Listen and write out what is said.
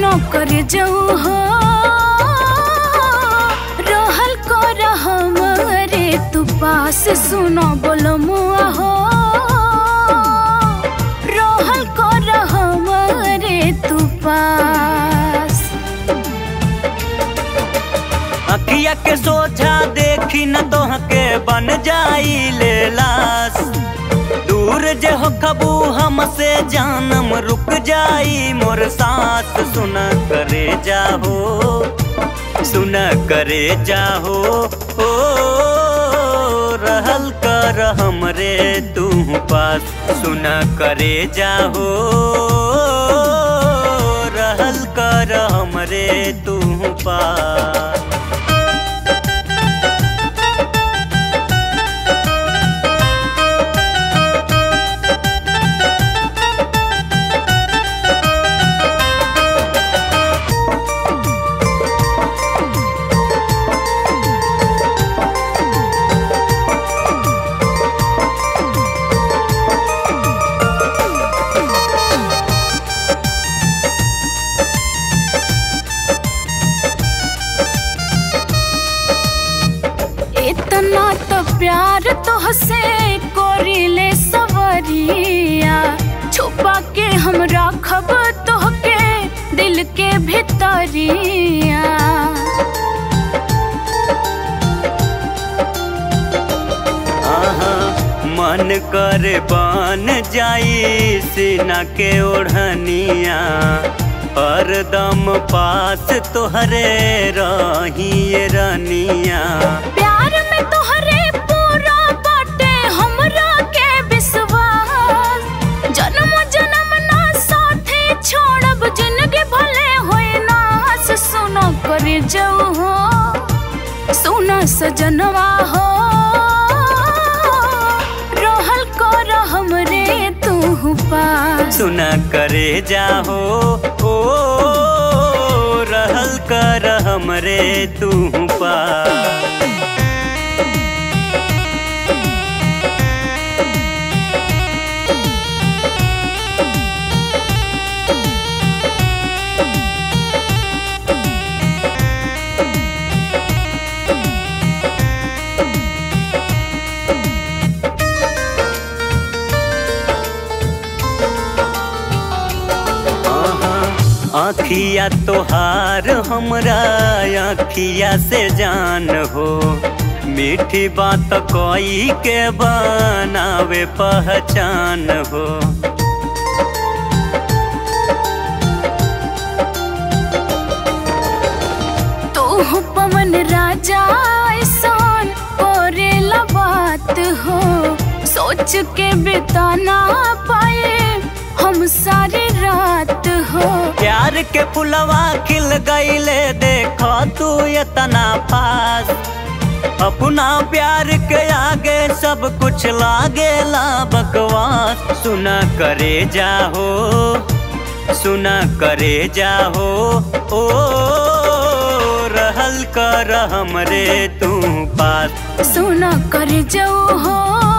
सुनो कर जाऊ हो रहल कर हमरे तू पास सुनो बोलो मुआ हो रहल कर हमरे तू पास। अखिया के सोझा देखी न तोह के बन जाई ले लाश। दूर जे हो खबू हमसे जानम रुक जाई मोर साथ। सुन करे जाहो सुन करे जाहो ओ रहल कर हमरे तू पास। सुन करे जाहो रहल कर हमरे तू पास। इतना तो प्यार तोहसे कोरिले सवरिया छुपा के हम राखब तोहके दिल के भितरिया। मन कर बन जाई सीना के ओढ़निया हरदम पास तोहरे रही रनिया। प्यार में तोहरे पूरा बाटे हमरा के विश्वास। जन्म जन्म ना साथे छोड़ब जिंदगी भले होए नास। सुनो कर जाऊ हो सुना सजनवा हो रहल कर हमरे तू पास। सुना करे जाहो ओ रहल कर हमरे तू पास। आँखिया तोहार हमरा आँखिया से जान हो। मीठी बात कोई के बनावे पहचान हो। तू पवन राजा ऐसान करेला बात हो। सोच के बिताना पाए हम सारी रात हो। प्यार के फुलवा खिल गईले देखो तू इतना पास। अपना प्यार के आगे सब कुछ लागेला बकवास। सुना करे जाहो सुना करे जाहो ओ रहल कर हमरे तू पास। सुना कर जाऊ हो